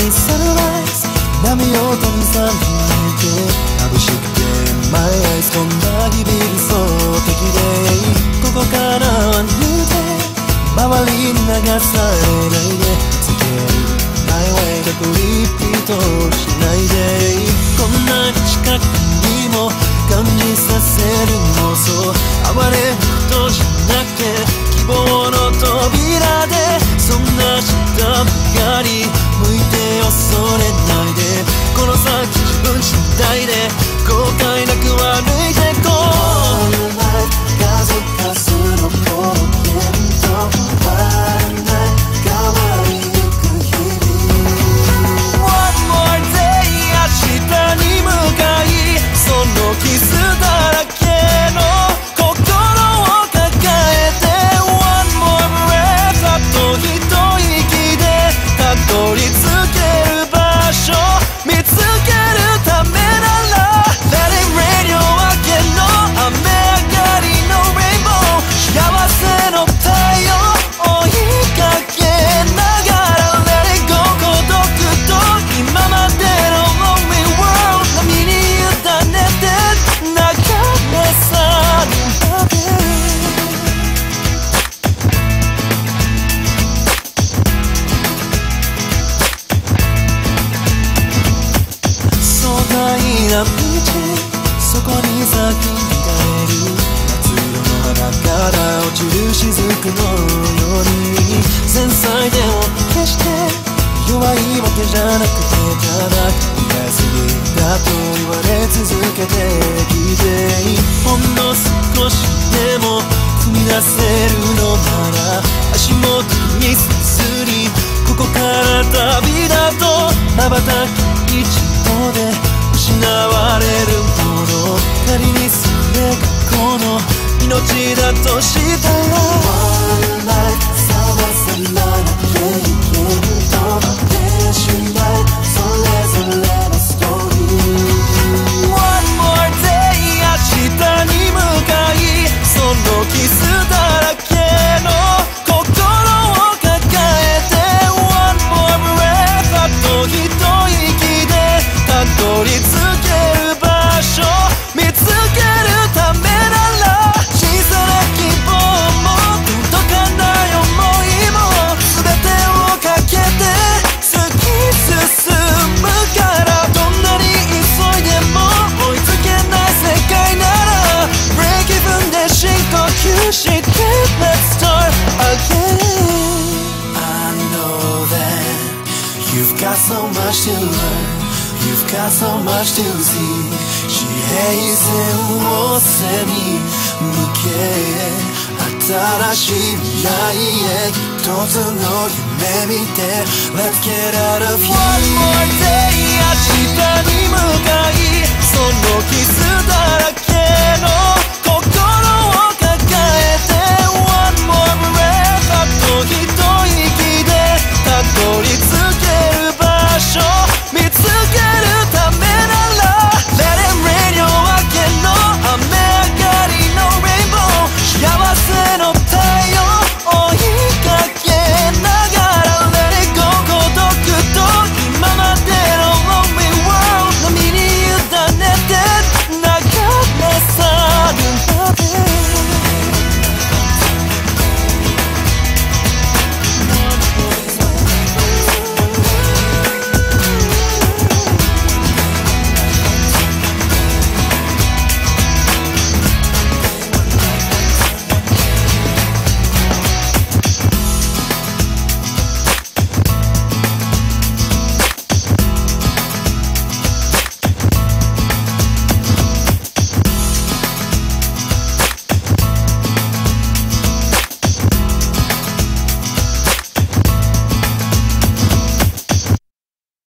にサンライズ波音にさん見えて眩しくてマイアイズこんな日々理想的でここからはニューデイ周りに流されないでつけるマイウェイだとリピートしないでこんなに近くにも感じさせる妄想暴れることじゃなくて希望の扉でそんな下ばかり向いて恐れないでこの先自分次第で後悔なく歩いてこう数々のこの剣と変わらない変わりゆく日々 One more day 明日に向かいそのキスだらけの心を抱えて One more breath あと一息でたどり着ける場所見つけるためなら Let it rain 夜明けの雨上がりの Rainbow 幸せの太陽追いかけながら Let it go 孤独と今までの Lonely World 波に委ねて流れ去るまで壮大な道そこに咲き乱れる夏色の花から落ちる雫のように繊細でも決して弱いわけじゃなくてただ考えすぎだと言われ続けてきてほんの少しでも踏み出せるのなら足元にせずにここから旅だと瞬き一度で失われるもの仮にそれがこの命だとしたら One life さらさらな経験とてしまいそれぞれのストーリー One more day 明日に向かいそのキスだらけの心を抱えて One more breath あと一息でたどり着ける場所見つけるためなら小さな希望も届かない想いも全てをかけて突き進むからどんなに急いでも追いつけない世界なら Break even で深呼吸して Let's start again I know that you've got so much to learn You've got so much to see 地平線を背に向け新しい未来へ一つの夢見て Let's get out of here One more day 明日に向かい